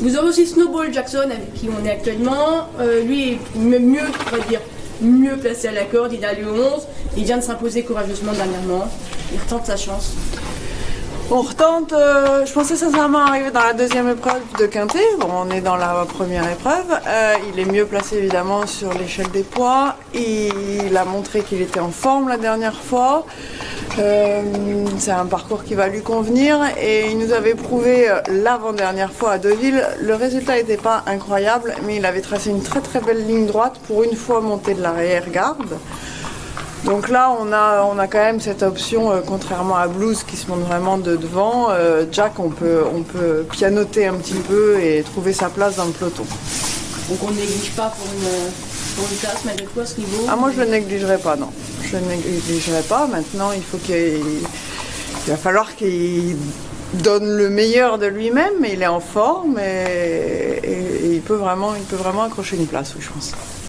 Vous avez aussi Snowball Jackson avec qui on est actuellement. Lui est mieux, on va dire, mieux placé à la corde. Il est allé au 11. Il vient de s'imposer courageusement dernièrement. Il retente sa chance. On retente, je pensais sincèrement arriver dans la deuxième épreuve de Quintet. Bon, on est dans la première épreuve. Il est mieux placé évidemment sur l'échelle des poids. Il a montré qu'il était en forme la dernière fois. C'est un parcours qui va lui convenir et il nous avait prouvé l'avant-dernière fois à Deauville. Le résultat n'était pas incroyable, mais il avait tracé une très très belle ligne droite pour une fois monter de l'arrière-garde. Donc là, on a quand même cette option, contrairement à Blues qui se monte vraiment de devant. Jack, on peut pianoter un petit peu et trouver sa place dans le peloton. Donc on ne néglige pas pour une place, malgré tout à ce niveau. Ah, moi je ne le négligerai pas, non. Je ne le négligerai pas. Maintenant, il va falloir qu'il donne le meilleur de lui-même, mais il est en forme et il peut vraiment accrocher une place, oui, je pense.